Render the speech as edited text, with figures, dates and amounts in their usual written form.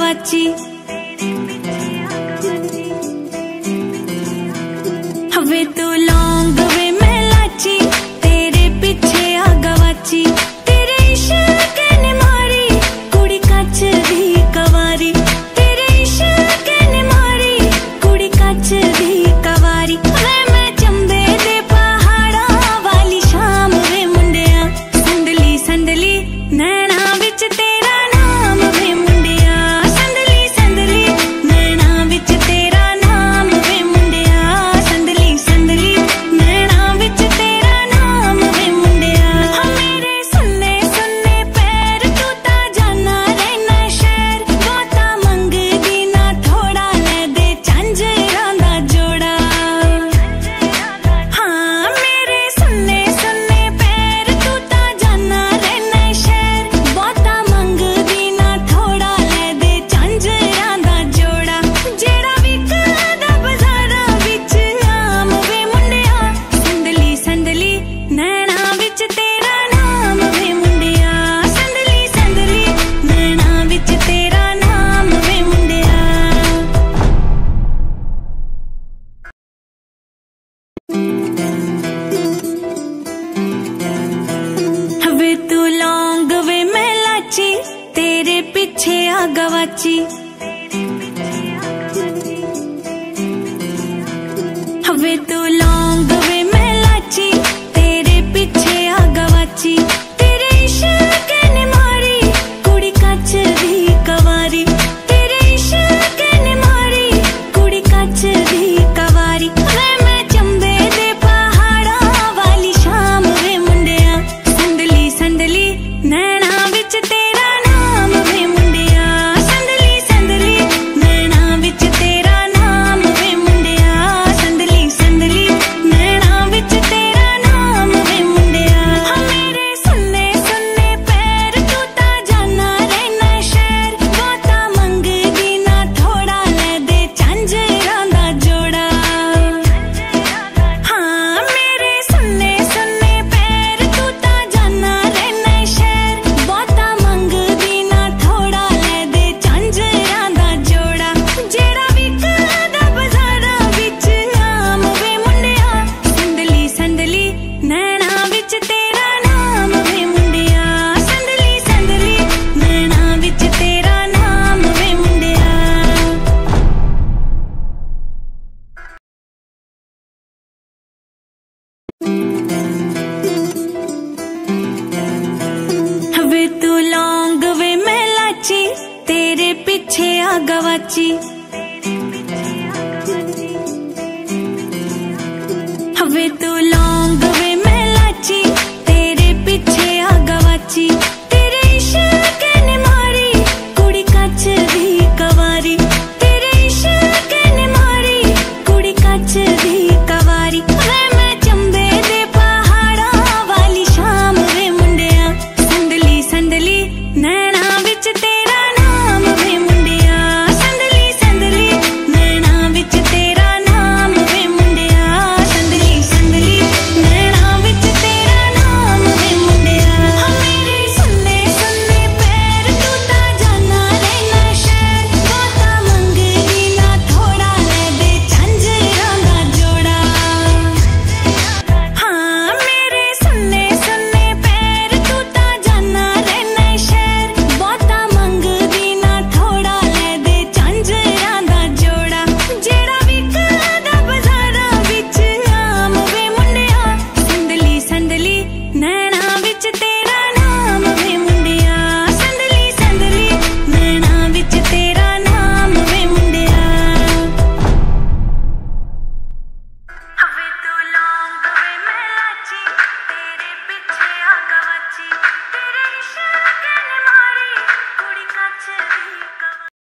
गवाची। हवे तू लौंग वे मैं लाची, तेरे पीछे आ गवाची। तेरे इश्क ने मारी कुड़ी कच दी कवारी, तेरे इश्क ने मारी कुड़ी कच दी कवारी। वे मैं चंबे दे पहाड़ा वाली शाम वे मुंडिया, संदली संदली नैना विच तेरा नाम वे मुंडिया, संदली संदली नैना विच तेरा नाम वे मुंडिया, संदली संदली नैना विच तेरा नाम वे मुंडिया। मेरे सुन्ने सुन्ने पैर तू ता जाना रहना शहर, बहुता मंगदी ना थोड़ा ले दे झांजरां दा जोड़ा। हाँ मेरे सुन्ने सुन्ने पैर तू ता जाना रहना शहर, बहुता मंगदी ना थोड़ा ले दे झांजरां दा जोड़ा। जेड़ा विकदा बाजारां विच आम वे मुंडिया, संदली संदली नैना विच तेरा नाम वे मुंडिया, संदली संदली नैना विच तेरा नाम वे मुंडिया। हवे तू लौंग वे मैं लाची, तेरे पीछे आ गवाची। हवे तू लौंग वे मैं लाची, तेरे पीछे आ गवाची। तेरे इश्क ने मारी कुड़ी कच दी कवारी, तेरे इश्क ने मारी कुड़ी कच दी कवारी। वे मैं चंबे दे पहाड़ा वाली शाम वे मुंडिया, संदली संदली नैना विच तेरा नाम वे मुंडिया, संदली संदली नैना विच तेरा नाम वे मुंडिया, संदली संदली नैना विच तेरा नाम वे मुंडिया। मेरे सुन्ने सुन्ने पैर तू ता जाना रहना शहर, बहुता मंगदी ना थोड़ा ले दे झांजरां दा जोड़ा। हाँ मेरे सुन्ने सुन्ने पैर तू ता जाना रहना शहर, बहुता मंगदी ना थोड़ा ले दे झांजरां दा जोड़ा। जेड़ा विकदा बाजारां विच आम वे मुंडिया, संदली संदली नैना विच तेरा नाम वे मुंडिया, संदली संदली नैना विच तेरा नाम वे मुंडिया। हवे तू लौंग वे मैं लाची, तेरे पीछे आ गवाची।